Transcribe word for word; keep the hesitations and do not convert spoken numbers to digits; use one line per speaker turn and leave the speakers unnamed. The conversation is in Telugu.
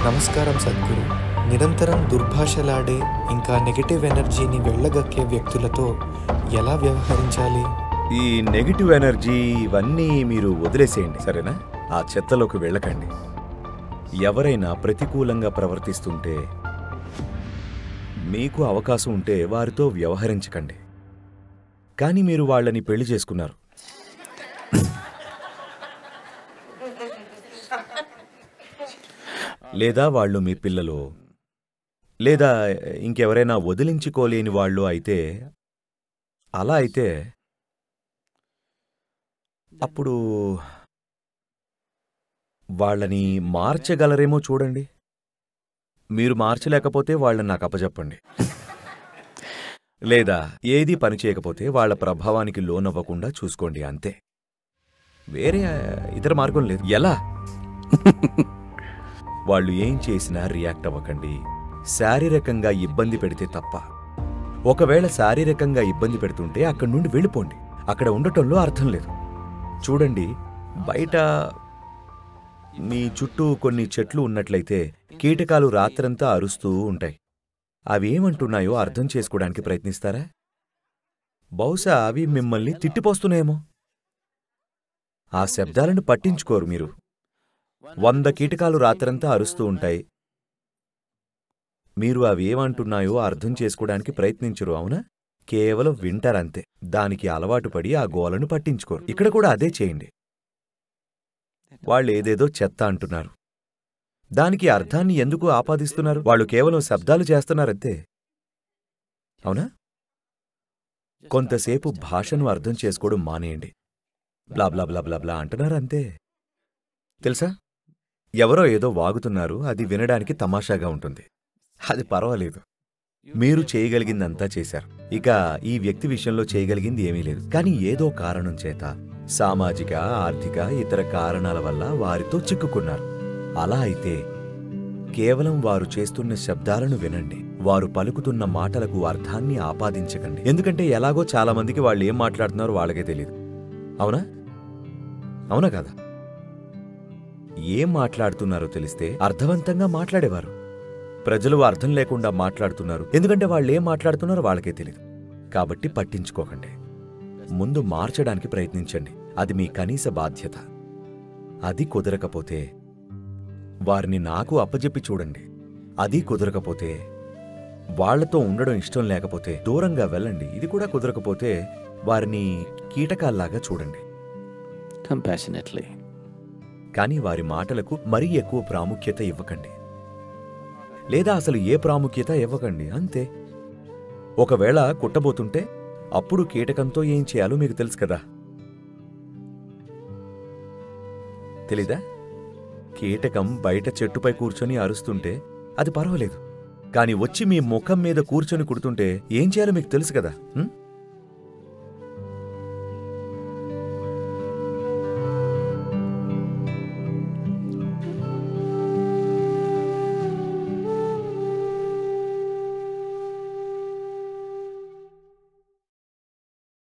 నమస్కారం సద్గురు. నిరంతరం దుర్భాషలాడే ఇంకా నెగటివ్ ఎనర్జీని వెళ్ళగక్కే వ్యక్తులతో ఎలా వ్యవహరించాలి?
ఈ నెగటివ్ ఎనర్జీ ఇవన్నీ మీరు వదిలేసేయండి, సరేనా? ఆ చెత్తలోకి వెళ్ళకండి. ఎవరైనా ప్రతికూలంగా ప్రవర్తిస్తుంటే మీకు అవకాశం ఉంటే వారితో వ్యవహరించకండి. కానీ మీరు వాళ్ళని పెళ్లి చేసుకున్నారు, లేదా వాళ్ళు మీ పిల్లలు, లేదా ఇంకెవరైనా వదిలించుకోలేని వాళ్ళు అయితే, అలా అయితే అప్పుడు వాళ్ళని మార్చగలరేమో చూడండి. మీరు మార్చలేకపోతే వాళ్ళని నాకు అప్పచెప్పండి. లేదా ఏదీ పనిచేయకపోతే వాళ్ళ ప్రభావానికి లోనవ్వకుండా చూసుకోండి, అంతే. వేరే ఇతర మార్గం లేదు. ఎలా? వాళ్ళు ఏం చేసినా రియాక్ట్ అవ్వకండి, శారీరకంగా ఇబ్బంది పెడితే తప్ప. ఒకవేళ శారీరకంగా ఇబ్బంది పెడుతుంటే అక్కడి నుండి వెళ్ళిపోండి. అక్కడ ఉండటంలో అర్థం లేదు. చూడండి, బయట మీ చుట్టూ కొన్ని చెట్లు ఉన్నట్లయితే కీటకాలు రాత్రంతా అరుస్తూ ఉంటాయి. అవి ఏమంటున్నాయో అర్థం చేసుకోవడానికి ప్రయత్నిస్తారా? బహుశా అవి మిమ్మల్ని తిట్టిపోస్తున్నాయేమో. ఆ శబ్దాలను పట్టించుకోరు మీరు. వంద కీటకాలు రాత్రంతా అరుస్తూ ఉంటాయి, మీరు అవి ఏమంటున్నాయో అర్థం చేసుకోవడానికి ప్రయత్నించరు, అవునా? కేవలం వింటారంతే. దానికి అలవాటు పడి ఆ గోలను పట్టించుకోరు. ఇక్కడ కూడా అదే చేయండి. వాళ్ళు ఏదేదో చెత్త అంటున్నారు, దానికి అర్థాన్ని ఎందుకు ఆపాదిస్తున్నారు? వాళ్ళు కేవలం శబ్దాలు చేస్తున్నారంతే, అవునా? కొంతసేపు భాషను అర్థం చేసుకోవడం మానేయండి. బ్లా బ్లా బ్లా బ్లా బ్లా అంటున్నారంతే. తెలుసా, ఎవరో ఏదో వాగుతున్నారు, అది వినడానికి తమాషాగా ఉంటుంది. అది పర్వాలేదు, మీరు చేయగలిగిందంతా చేశారు. ఇక ఈ వ్యక్తి విషయంలో చేయగలిగింది ఏమీ లేదు. కానీ ఏదో కారణం చేత, సామాజిక, ఆర్థిక, ఇతర కారణాల వల్ల వారితో చిక్కుకున్నారు. అలా అయితే కేవలం వారు చేస్తున్న శబ్దాలను వినండి. వారు పలుకుతున్న మాటలకు అర్థాన్ని ఆపాదించకండి. ఎందుకంటే ఎలాగో చాలా మందికి వాళ్ళు ఏం మాట్లాడుతున్నారో వాళ్ళకే తెలియదు, అవునా? అవునా కదా? ఏం మాట్లాడుతున్నారో తెలిస్తే అర్థవంతంగా మాట్లాడేవారు. ప్రజలు అర్థం లేకుండా మాట్లాడుతున్నారు, ఎందుకంటే వాళ్ళు ఏం మాట్లాడుతున్నారో వాళ్ళకే తెలియదు. కాబట్టి పట్టించుకోకండి. ముందు మార్చడానికి ప్రయత్నించండి. అది మీ కనీస బాధ్యత. అది కుదరకపోతే వారిని నాకు అప్పజెప్పి చూడండి. అది కుదరకపోతే, వాళ్లతో ఉండడం ఇష్టం లేకపోతే దూరంగా వెళ్ళండి. ఇది కూడా కుదరకపోతే వారిని కీటకాల్లాగా చూడండి,
కంపాషనేట్లీ.
కానీ వారి మాటలకు మరీ ఎక్కువ ప్రాముఖ్యత ఇవ్వకండి, లేదా అసలు ఏ ప్రాముఖ్యత ఇవ్వకండి, అంతే. ఒకవేళ కుట్టబోతుంటే అప్పుడు కీటకంతో ఏం చేయాలో మీకు తెలుసు కదా? తెలీదా? కీటకం బయట చెట్టుపై కూర్చొని అరుస్తుంటే అది పర్వాలేదు, కాని వచ్చి మీ ముఖం మీద కూర్చొని కుడుతుంటే ఏం చేయాలో మీకు తెలుసు కదా?